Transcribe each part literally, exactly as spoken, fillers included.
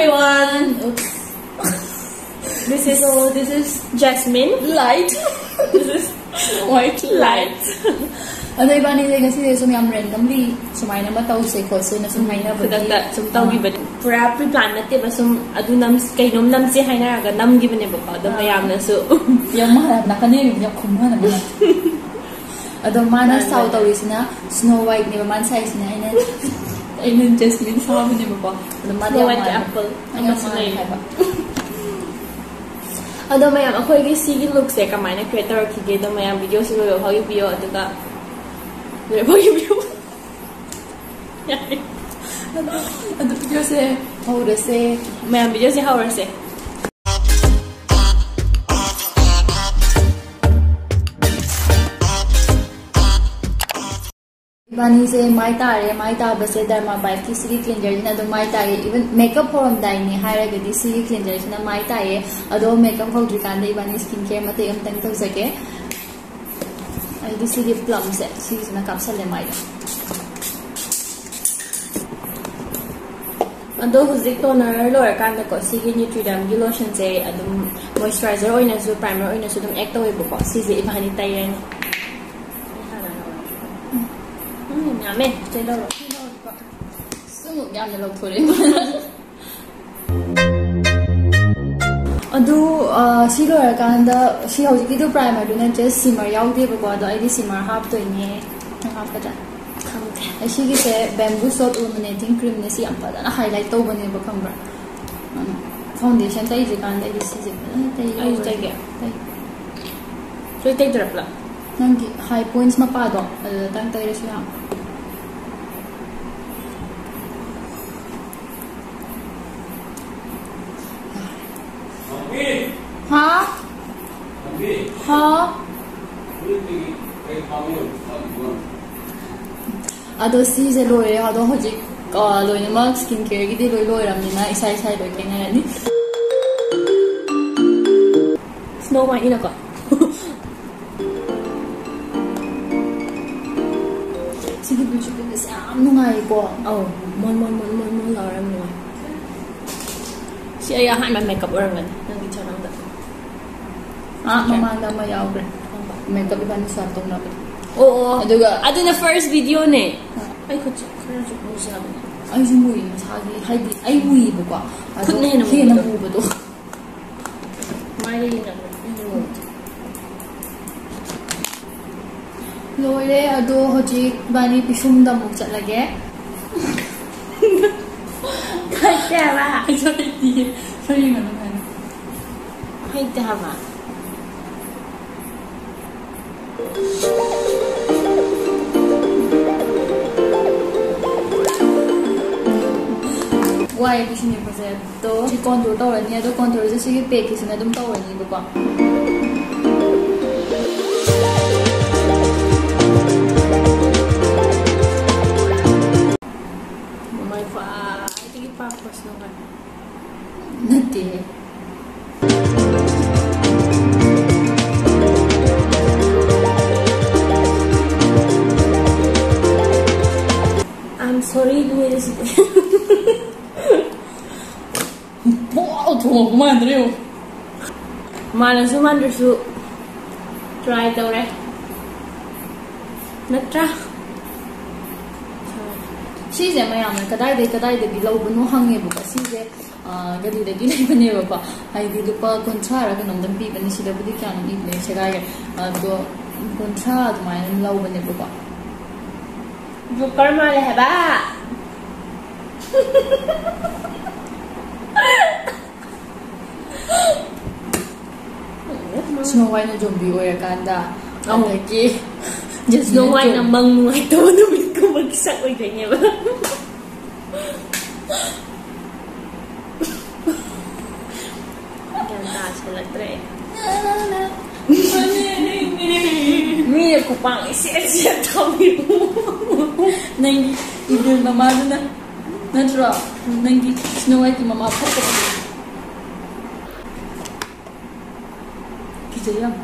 everyone! Oops. This is So this is Jasmine. light. This is White light. Ano iba ni kasi so may randomly sumay na mataw say ko so na sumay na ba Kudagda sum tawgi ba pra pre-plan natin ba sum adu nam kay nom nam si hay na ga nam given ne ba pa da mayam na so yung mga nakanim yung kuma na ba ado mana saw tawis na Snow White ni ba man size na ina ina Jasmine sabi ni ba pa ado man Snow White apple ang sinay ba ado mayam akoy gi sige look se kamay na creator ki ge do mayam video si lo how you bio adu ka how you bio ado video se how to say mayam video si how se Bani se mai tare mai ta base Dharma Bike ki siri cleanser na do mai tare even makeup from dai ni haira ga di siri cleanser na mai tare ado makeup how dri kan dai bani skin care mate am tang to sake ai di siri plum set siri na capsule le mai ado huzik toner lower kan da ko sigi Nutriderm gi lotion se adum moisturizer oina su primer oina su dum ek to ibo ko sigi ibani tayen Amen. Stay low. Sungguh yang ada lauk thore. Adu si lo kan da si hau ji do primer do na just simmer yaw de ba do ai di simmer half to ni half ka da. Khamte. Ai si gi se bamboo soap illuminating cream ne si am pa da na highlight to bane ba kham ba. Foundation tai ji kan da di si ji tai Ai tai ge. Tai. So tai drop la. Nangi high points ma pa do. Adu tang tai ra si ha. Hả? Hả? Ado si se loi ado hoji loi na mag skin care gi di loi loi ram ni na isai isai loi kenga ni Snow White ina ko. Sige bu chu be sa am nungai ko Oh, mon mon mon mon mon la ram mo. Si ay ha man makeup orang kan. Nang gi charang da. ah mama na ma yaw bre makeup iba ni sa tong na ba Oo. Aduga Ado na first video ne. Ay ko chu kara chu mo sa ba. ai ju mui sa gi hai di ai mui bu ko Khut ne na he na bu ba do Mai ri na. loi re ado hoji bani pisum da mu chat lage Kai ta ba. ai sa di sai na na Hai ta ba. Why di sini pase to si contour to ni ado contour je si pe ki sina dum to ni ba ko Mai fa. Ito gi purpose no kan. nati I'm sorry Luis. wow to ko man reo Malan su man su try to re. Natra. si je ma yam kadai de kadai de bilau bu no hange bu si je gadi de gi nei bane ba ai di lupa kontra ra ka nam dam pi bani si da bu di kya ni ne se ga ya do kontra du mai lau bane bu ba Bukar male hai ba. Snow White na zombie oya kanda ang ki just Snow White na mang nuai to na mit ko magsak oy ganyan ba. Ganda sila tre. Mi ko pang isi-isi tawi mo. Nangi ibig mama na natural nangi Snow White ki mama pa ko kita yang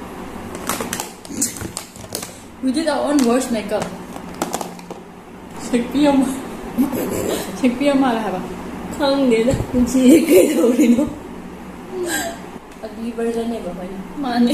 we did our own worst makeup sekpiyama sekpiyama la haba khangde da kunchi ke dorino agli version ne ba bhai mane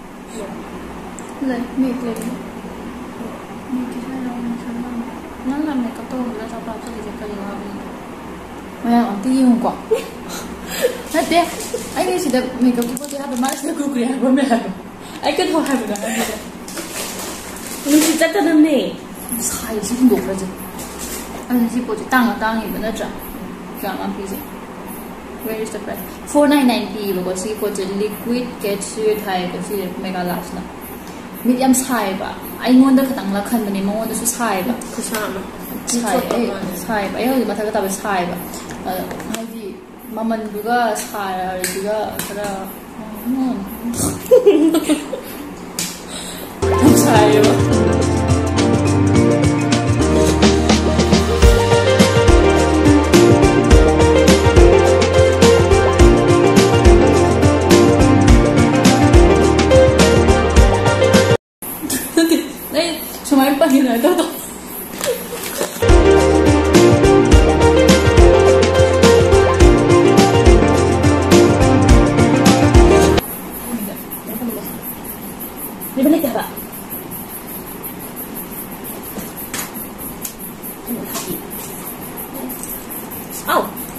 le make le make hai lo na chana nan la makeup to la sa pa sa je ka yo abi maya anti yung kwa hate ai ni sida makeup ko to haba mas na ku kri haba me haba ai ka to haba da ni si ta ta ne sai si ndo ra je anh si po ji tang tang ni ba na cha kya ma pi je where is the price four ninety-nine p ba si po ji liquid get suit hai ba si mega lash na medium sai ba ai ngon da khatang la khan ba ni mo da su sai ba khusa ma sai ai sai ba ai ho ma tha ka ta ba sai ba hai di maman du ga sai ra di ga kara sai ba Sumay pa yun na ito. Di balik ka ba? Ow!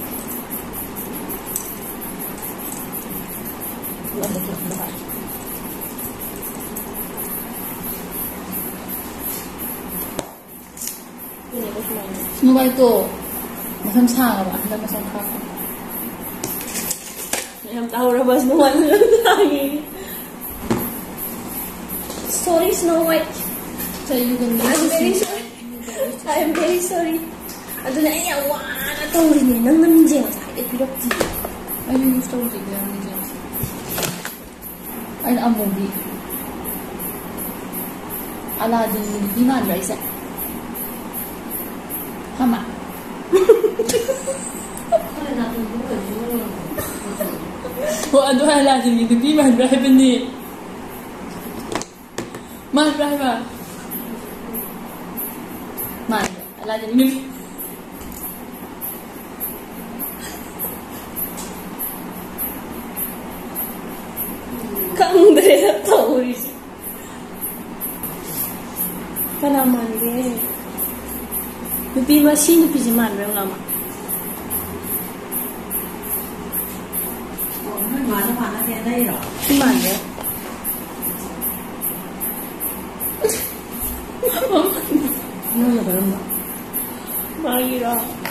Sino ba ito? Masam-sanga ba? Hindi masam-sanga. Ayam tahu rabas mo wala lagi. Sorry, Snow White. So you can I'm very sorry. I'm very sorry. Ado na iya wana tauri ni nang nanjing sa ito pirapti. Ay, yung gusto ko tignan ni James. Ay, ang movie. Aladdin, di man ba isa? Hama. O ano Aladdin, di man ba ni? Man ba ba? Man, Aladdin ni. Kang dere tauri. Kana man ge. Nupi ma si nupi si man ba ngama. Mà nó mà nó nghe đây rồi. Si man ge. Nó là phải không? Mahira.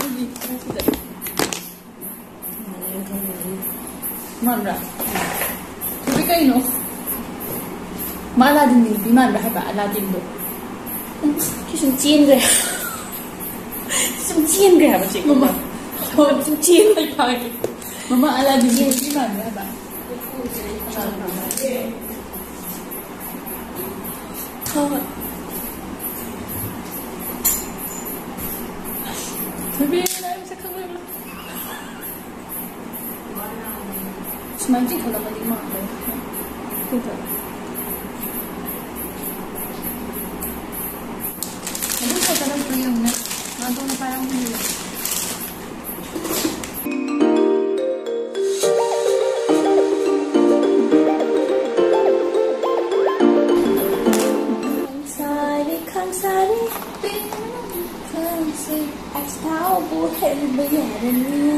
Man ra. Tapi kayo no. Ma Aladdin ni, di man ba ba Aladdin do. Kisum chien ge. Kisum chien ge ba chik. Mama. Kisum chien Ay pagi. Mama Aladdin ni, di man ba ba. Thot. Tapi na sa kamay mo. Semanjing kalau mandi mak ba. Kita. Ano sa tanong ko yung na? Ano na parang hindi. Sari kan sari. As tao buhay bayaran niya.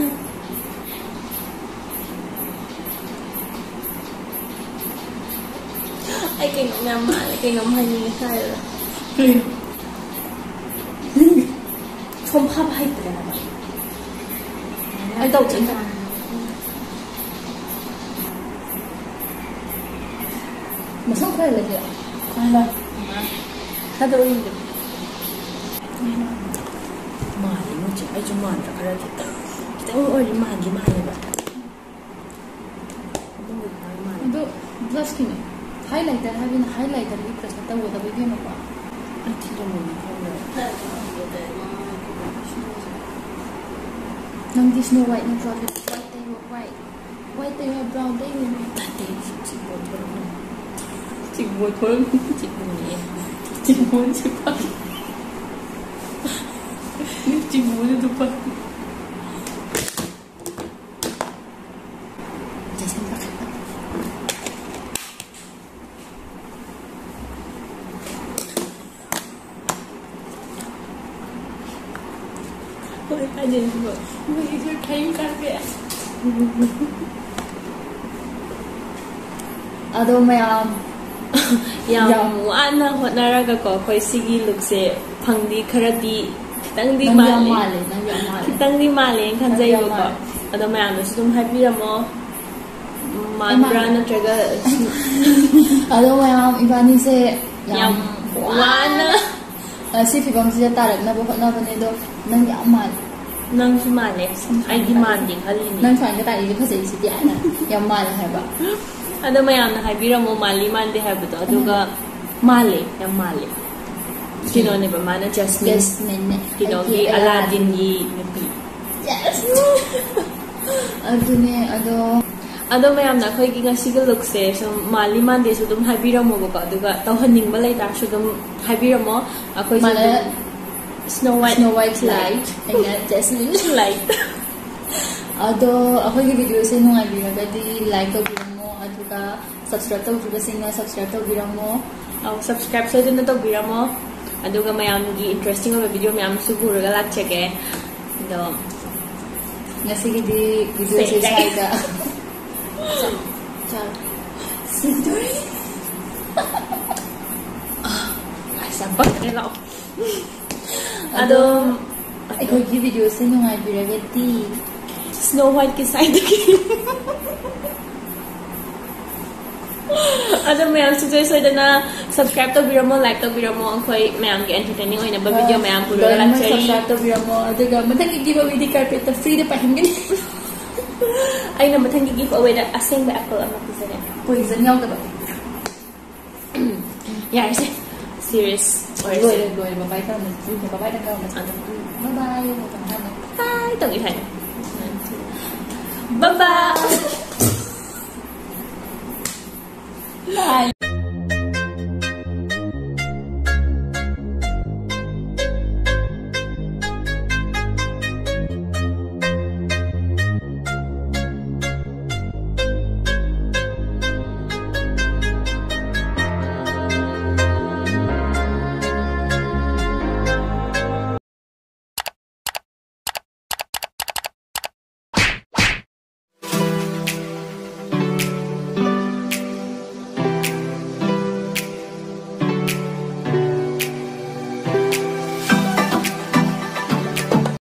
Ay, kay naman. Ay, kay naman niya tayo. Không hấp hay từ nào vậy? Ai đâu chính là mà sao phải là gì ạ? ai là ta đâu đi được Mà thì nó chỉ ai cho mà ra cái đó thì kita oi di mana di mana ba? Itu blush kini. Highlighter having highlighter ni kerja tahu tapi dia apa? nanti dia mau Nang di Snow White ni produk white tayo white, white tayo brown tayo. nanti si botol Cik botol, si bunyi cik botol cik pak. 징후는 두번 제 생각에 Boleh tanya juga. Begitu kain karpet. Ado mayam Yang Yang wana hotnaraga ko koi sigi look se phangdi kharadi kitang di nang yang male. male nang yang male Kitang di male kan Nang jai yang ko. male. Ado mayam na sudum happiramo. Mandra na traga ado mayam ibani se yang wana si fibam si tarak na buhat na bane do nang yang male nang si male. Ay demanding halini. nang trying ka tayo kasi si Diana yang male haba Ado mayam na happiramo mali mande habito. Aduga male yang male. Kino ne ba mana Jasmine. Jasmine Kino gi Aladdin yi nabi. yes ado ne ado Ado mayam na khoi gi ngasiga look se so mali mande su dum habiramo ko aduga tawhaning ba lai ta su dum habiramo akoi su Mana- Snow White Snow White light and Jasmine light. ado ako'y video sa inyo nga binagadi like ko mo aduga subscribe to juga singa subscribe to mo Aw subscribe sa dun na to biramo. Aduga mayam gi interesting ga video mayam siguro ga lak check eh. Do nga sige di video Say, sa like. side ciao Sintori ay sabat nila. Ado ako'y video sa inyo nga binagadi Snow White ki side ki. Ado mayam sujoy so na subscribe to biramo like to biramo ang khoi mayam gi entertaining oina ba video mayam puro ga lak check. subscribe to mo aduga matang i-giveaway di carpet na free na pahinggan Ay na matang gi giveaway na asing ba apple ang makisane. poison yaw ka ba Yeah, is it serious or is Goy, it? goy, babay ka naman. Babay ka naman. Bye-bye. Bye. Itong isa. Bye-bye. Bye.